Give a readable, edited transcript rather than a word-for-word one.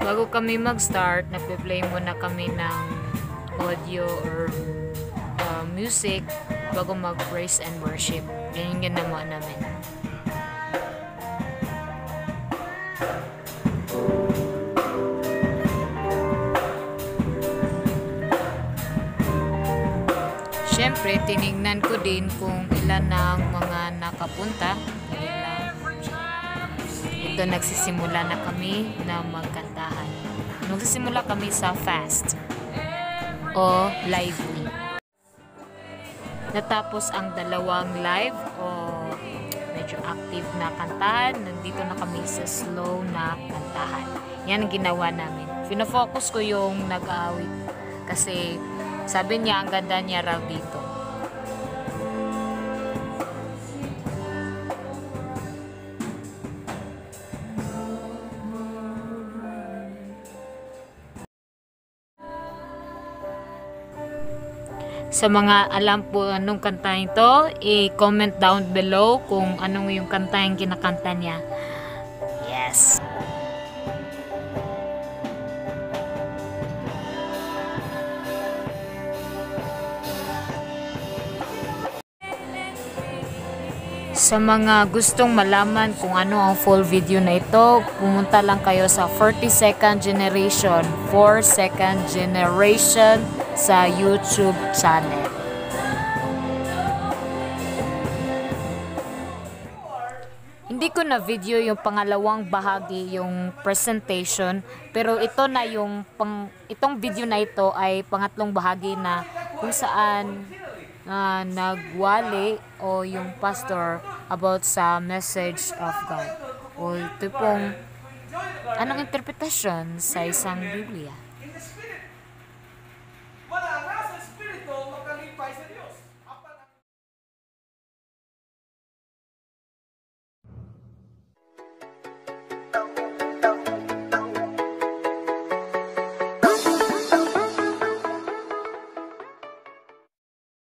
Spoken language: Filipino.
Bago kami mag-start, nagpe-play muna kami ng audio or music bago mag-praise and worship. Yan yung ginawa namin. Siyempre, tinignan ko din kung ilan ng mga nakapunta. Ito, nagsisimula na kami na magkantahan. Nagsisimula kami sa fast o lively. Natapos ang dalawang live o medyo active na kantahan. Nandito na kami sa slow na kantahan. Yan ang ginawa namin. Fino-focus ko yung nag-aawit kasi sabi niya, ang ganda niya raw dito. Sa mga alam po anong kanta ito, i-comment down below kung anong yung kanta yung kinakanta niya. Yes! Sa mga gustong malaman kung ano ang full video na ito, pumunta lang kayo sa 42nd Generation, 4nd Generation sa YouTube channel. Hindi ko na video yung pangalawang bahagi, yung presentation, pero ito na itong video na ito ay pangatlong bahagi na kung saan nagwali o yung pastor about sa message of God o ito pong anong interpretasyon sa isang Biblia.